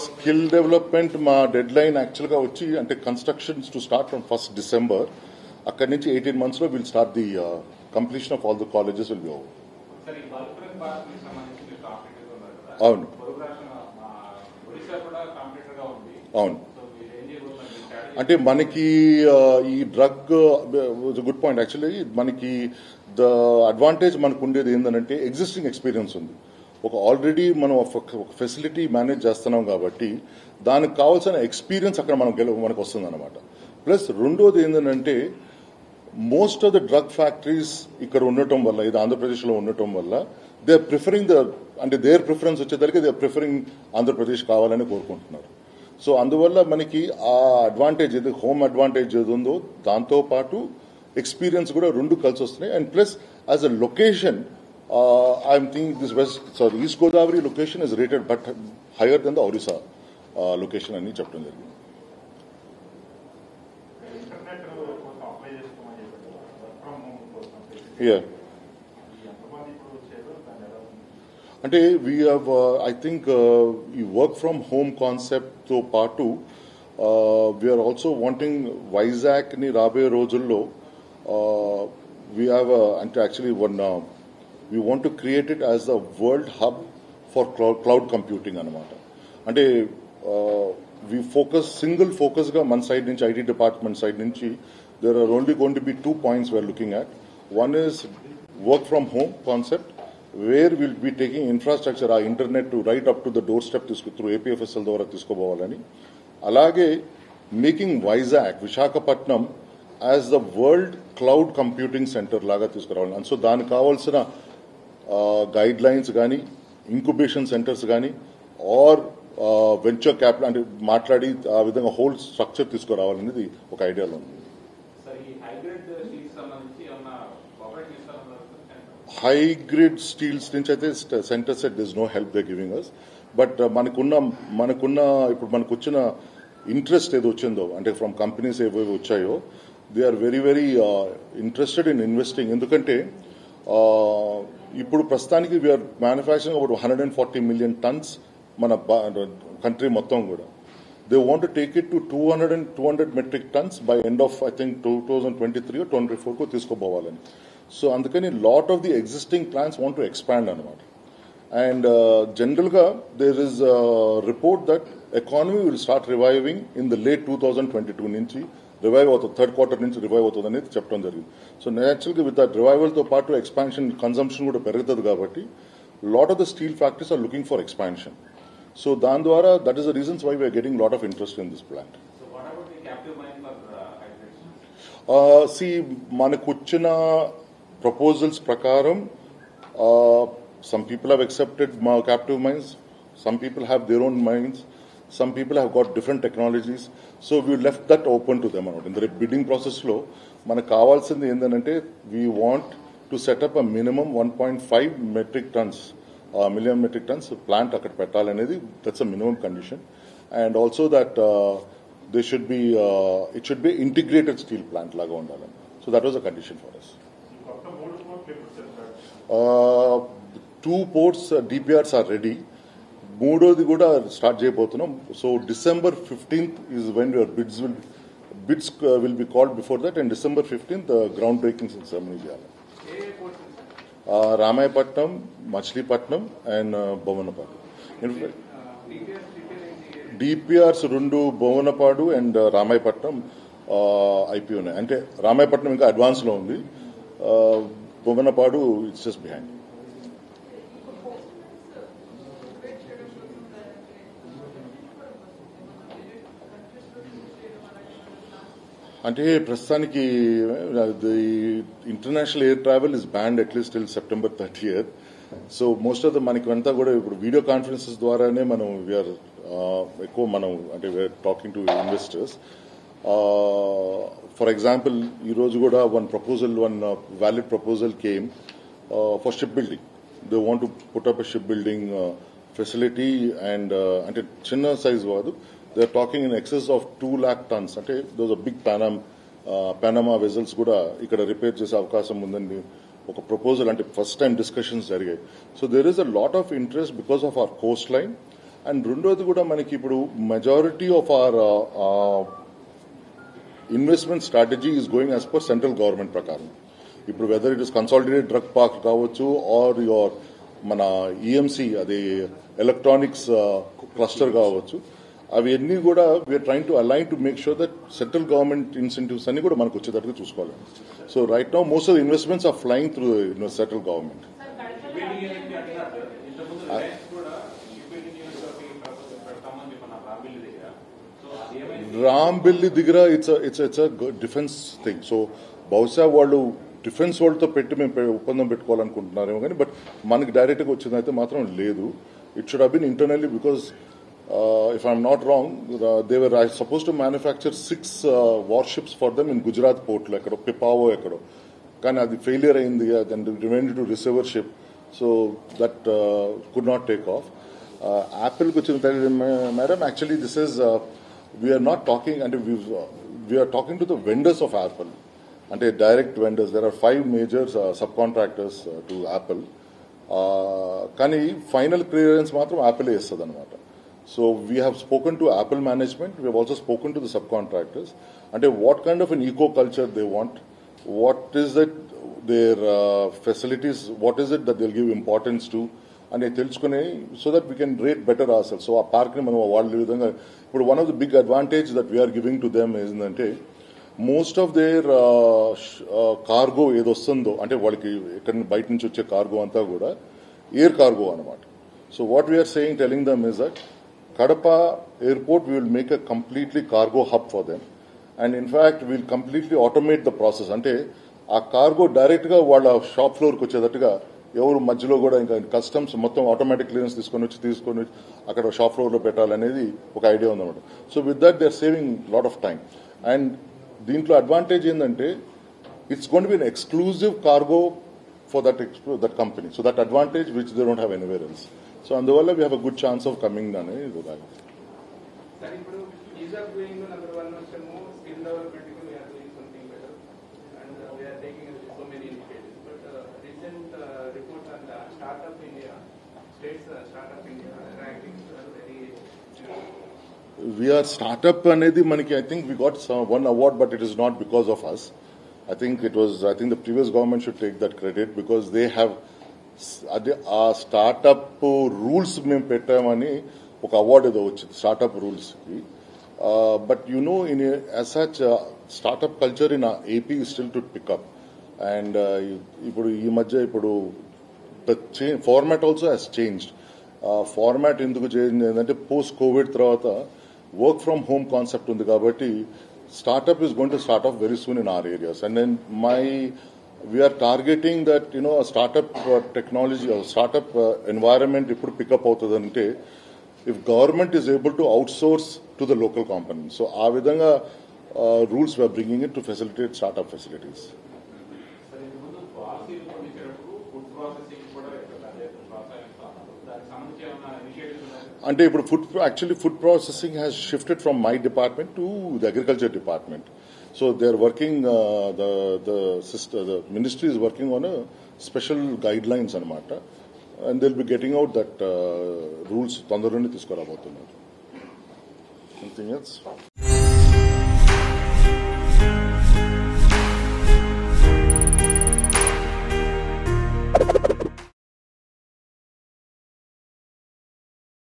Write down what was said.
Skill development మా deadline యాక్చువల్గా వచ్చి అంటే constructions to start from 1st December. అక్కడి నుంచి 18 months లో will start the completion of all the colleges will be over. అవును అవును అంటే మనకి ఈ డ్రగ్ గుడ్ పాయింట్. యాక్చువల్లీ మనకి ద అడ్వాంటేజ్ మనకు ఉండేది ఏంటంటే ఎగ్జిస్టింగ్ ఎక్స్పీరియన్స్ ఉంది. ఒక ఆల్రెడీ మనం ఒక ఫెసిలిటీ మేనేజ్ చేస్తున్నాం కాబట్టి దానికి కావాల్సిన ఎక్స్పీరియన్స్ అక్కడ మనకు వస్తుంది అనమాట. ప్లస్ రెండోది ఏంటంటే most of the drug factories ఇక్కడ ఉండటం వల్ల, ఇది ఆంధ్రప్రదేశ్లో ఉండటం వల్ల దే ఆర్ ప్రిఫరింగ్ అంటే దేర్ ప్రిఫరెన్స్ వచ్చేసరికి దే ఆర్ ప్రిఫరింగ్ ఆంధ్రప్రదేశ్ కావాలని కోరుకుంటున్నారు. సో అందువల్ల మనకి ఆ అడ్వాంటేజ్ ఏది హోమ్ అడ్వాంటేజ్ ఏది ఉందో దాంతో పాటు ఎక్స్పీరియన్స్ కూడా రెండు కలిసి వస్తున్నాయి. And plus as a location I'm thinking this east Godavari location is rated but higher than the Orissa location అని చెప్పడం జరిగింది. అంటే వీ హ్యావ్ ఐ థింక్ ఈ వర్క్ ఫ్రమ్ హోమ్ కాన్సెప్ట్తో పాటు వీఆర్ ఆల్సో వాంటింగ్ వైజాగ్ని రాబోయే రోజుల్లో వీ హ్యావ్ అంటే actually we want to create it as the world hub for cloud computing అనమాట. అంటే వీ సింగిల్ ఫోకస్గా మన సైడ్ నుంచి ఐటీ డిపార్ట్మెంట్ సైడ్ నుంచి there are only going to be 2 points we are looking at. One is work from home concept, where we'll be taking infrastructure, our internet to right up to the doorstep through APFSL ద్వారా తీసుకోవాలని, అలాగే making Vizag Visakhapatnam as the world cloud computing centre లాగా తీసుకురావాలి. And so దానికి కావాల్సిన guidelines కానీ incubation centres కానీ or venture capital అంటే మాట్లాడి ఆ విధంగా హోల్ స్ట్రక్చర్ తీసుకురావాలనేది ఒక ఐడియాలో ఉంది. హై గ్రేడ్ స్టీల్స్ నుంచి అయితే centre set this no help they giving us. But మనకున్న ఇప్పుడు మనకు వచ్చిన ఇంట్రెస్ట్ ఏదో వచ్చిందో అంటే ఫ్రమ్ కంపెనీస్ ఏవేవి వచ్చాయో they are very very interested in investing. ఎందుకంటే ఇప్పుడు ప్రస్తుతానికి we're manufacturing about 140 million tons మన కంట్రీ మొత్తం కూడా. They want to take it to 200 metric tons by end of I think 2023 or 2024 ko తీసుకోపోవాలని. సో అందుకని lot of the existing plans want to expand అనమాట. And జనరల్గా there is report that economy will start reviving in the late 2022 నుంచి revive అవుతుంది, 3rd quarter నుంచి revive అవుతుంది అనేది చెప్పడం జరిగింది. సో నేచురల్గా విత్ దట్ రివైవల్తో పాటు ఎక్స్పాన్షన్ కన్సంప్షన్ కూడా పెరుగుతుంది కాబట్టి lot of the steel factories are looking for expansion. So దాని ద్వారా that is the reasons why we are getting lot of interest in this plant. So what about the captive mine for hydrates? See మనకు వచ్చిన proposals ప్రకారం some people have accepted captive mines, some people have their own mines, some people have got different technologies. So we left that open to them. In the bidding process లో మనకు కావాల్సింది ఏంటంటే we want to set up a minimum 1.5 million metric tons plant అక్కడ పెట్టాలనేది that's a minimum condition. And also that it should be integrated steel plant లాగా ఉండాలని. So that was a condition for us. 2 ports DPRs are ready. మూడోది కూడా start చేయబోతున్నాం. So December 15th is when your bids will be called before that, and December 15th ground breaking ceremony చేయాలి. Ramayapatnam, Machilipatnam and Bhuvanapadu. DPRs 2 Bhuvanapadu and Ramayapatnam IP ఉన్నాయి. అంటే రామాయపట్నం ఇంకా అడ్వాన్స్లో ఉంది, Bhavanapadu it's just behind. అంటే ప్రస్తుతానికి the international air travel is banned at least till September 30th. So most of the మనకి అంతా కూడా ఇప్పుడు వీడియో కాన్ఫరెన్సెస్ ద్వారానే మనం వీఆర్ ఎక్కువ అంటే we're talking to investors. For example ఈరోజు కూడా one valid proposal came for ship building. They want to put up a ship building facility and అంటే చిన్న సైజ్ కాదు, they are talking in excess of 2 lakh tons. అంటే there was a big Panama vessels కూడా ఇక్కడ repair చేసే అవకాశం ఉందని ఒక ప్రపోజల్ అంటే ఫస్ట్ టైం డిస్కషన్స్ జరిగాయి. So there is a lot of interest because of our coastline and రెండోది కూడా మనకి ఇప్పుడు majority of our investment strategy is going as per central government ప్రకారం. ఇప్పుడు whether it is consolidated drug park కావచ్చు or your మన EMC అది electronics cluster కావచ్చు, అవి అన్నీ కూడా we're trying to align to make sure that central government incentives అన్ని కూడా మనకు వచ్చేటట్టుగా చూసుకోవాలి. So right now most of the investments are flying through central government. Rambilli దగ్గర ఇట్స్ డిఫెన్స్ థింగ్. సో బహుశా వాళ్ళు డిఫెన్స్ వాళ్ళతో పెట్టి మేము ఒప్పందం పెట్టుకోవాలనుకుంటున్నారేమో కానీ బట్ మనకి డైరెక్ట్గా వచ్చిందైతే మాత్రం లేదు. It should have been internally because if I'm not wrong, they were supposed to manufacture 6 warships for them in Gujarat port, ekkado Pipavav ekkado, కానీ అది ఫెయిలియర్ అయింది. then they went to receivership, so that could not take off. Apple కి వచ్చిన madam, actually this is we are not talking, and we are talking to the vendors of Apple, అంటే direct vendors. There are 5 major subcontractors to Apple, కానీ final clearance మాత్రం Apple ఇస్తుంది అనమాట. So we have spoken to Apple management. We have also spoken to the subcontractors. And what kind of an eco culture they want, what is it their facilities, what is it that they'll give importance to, and so that we can rate better ourselves. So our park ni manam vaadu vidhanga ippudu one of the big advantage that we are giving to them is ante most of their cargo edo ostundo ante valliki ekkada bayట నుంచి వచ్చే cargo anta kuda air cargo anamata. So what we are saying, telling them is that Kadapa airport, we will make a completely cargo hub for them, and in fact we will completely automate the process. Ante aa cargo direct ga valla shop floor ku vachedatuga evaru madhyalo kuda inka customs mottham automatic clearance తీసుకొని అక్కడ shop floor లో పెట్టాలనేది ఒక idea ఉందన్నమాట. So with that they are saving lot of time. And దీంట్లో advantage ఏంటంటే it's going to be an exclusive cargo for that company. So that advantage which they don't have anywhere else. So అందువల్ల we have a good chance of coming అనేది. We are startup అనేది మనకి, I think we got one award, but it is not because of us. I think the previous government should take that credit because they have ఆ startup rules మేము పెట్టామని ఒక award ఏదో వచ్చింది startup రూల్స్కి. But you know in as such startup culture in AP still to pick up. And ఇప్పుడు ఈ మధ్య ఇప్పుడు format also has changed. Format ఎందుకు చేంజ్ ఏంటంటే పోస్ట్ కోవిడ్ తర్వాత వర్క్ ఫ్రమ్ హోమ్ కాన్సెప్ట్ ఉంది కాబట్టి startup is going to start off very soon in our areas. And then we are targeting that, a startup technology or startup environment ippudu pick up avutadante if government is able to outsource to the local components. So aa vidhanga rules we are bringing it to facilitate startup facilities. అంటే ఇప్పుడు food processing has shifted from my department to the agriculture department. So they are working the ministry is working on special guidelines అనమాట. And they will be getting out that rules తొందరలోనే తీసుకురాబోతున్నారు. Something else.